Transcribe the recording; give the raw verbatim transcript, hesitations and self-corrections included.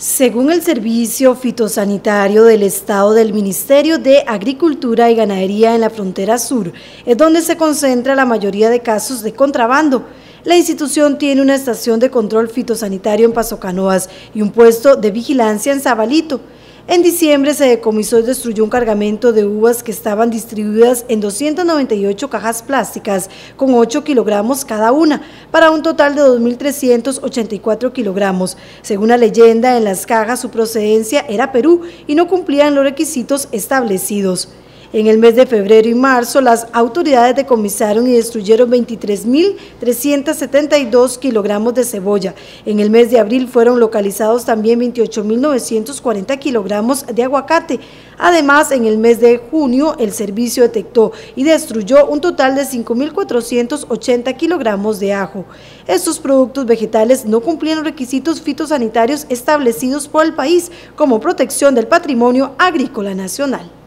Según el Servicio Fitosanitario del Estado del Ministerio de Agricultura y Ganadería en la frontera sur, es donde se concentra la mayoría de casos de contrabando. La institución tiene una estación de control fitosanitario en Paso Canoas y un puesto de vigilancia en Sabalito. En diciembre se decomisó y destruyó un cargamento de uvas que estaban distribuidas en doscientas noventa y ocho cajas plásticas con ocho kilogramos cada una, para un total de dos mil trescientos ochenta y cuatro kilogramos. Según la leyenda, en las cajas su procedencia era Perú y no cumplían los requisitos establecidos. En el mes de febrero y marzo, las autoridades decomisaron y destruyeron veintitrés mil trescientos setenta y dos kilogramos de cebolla. En el mes de abril fueron localizados también veintiocho mil novecientos cuarenta kilogramos de aguacate. Además, en el mes de junio, el servicio detectó y destruyó un total de cinco mil cuatrocientos ochenta kilogramos de ajo. Estos productos vegetales no cumplían los requisitos fitosanitarios establecidos por el país como protección del patrimonio agrícola nacional.